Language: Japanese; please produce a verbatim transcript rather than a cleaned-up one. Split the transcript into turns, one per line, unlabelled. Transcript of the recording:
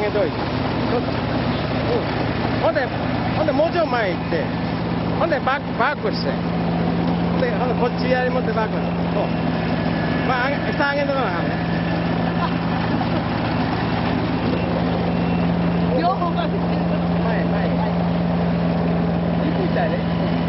げといて。そうそう。うん。ほんで、ほんでもうちょい前行って、ほんでバック、バックして。で、ほんでこっちやり持ってバックして。そう。まあ、あげ下上げとかなあかんね。
両方ができる。
前、前。行きたいね。